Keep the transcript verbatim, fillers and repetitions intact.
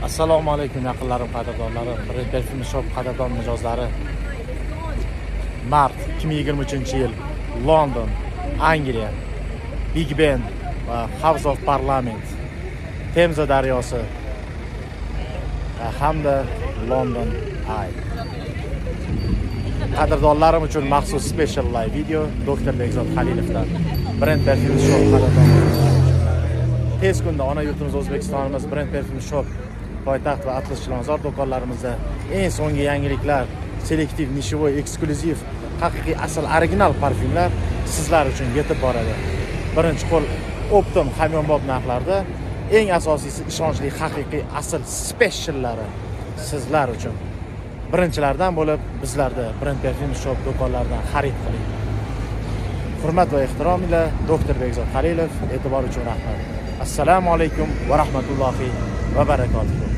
Assalomu alaykum yaqinlarim, qadrdonlarim, Brand Perfume Shop qadrdon mijozlari. Mart ikki ming yigirma uchinchi yil London, Angliya, Big Ben va House of Parliament, Temza daryosi hamda London Eye. Qadrdonlarim uchun maxsus special live video doktor Bekzod Halilovdan Brand Perfume Shop qadrdonlari. Tez kunda ona yurtimiz O'zbekistonimiz Brand Perfume Shop poytaxt va Atlas Chilonzor do'konlarimizda eng so'nggi yangiliklar, selektiv, nishovoy, eksklyuziv, haqiqiy asl original parfyumlar sizlar uchun yetib boradi. Birinchi qo'l optim hamyonbop narxlarda, eng asosiysi ishonchli, haqiqiy asl speciallari sizlar uchun. Birinchilardan bo'lib bizlarda Brand Perfume Shop do'konlaridan xarid qiling. Hurmat va ehtirom bilan doktor Bekzod Halilov, e'tibor uchun rahmat. Assalomu alaykum va rahmatullohi va barakotuh.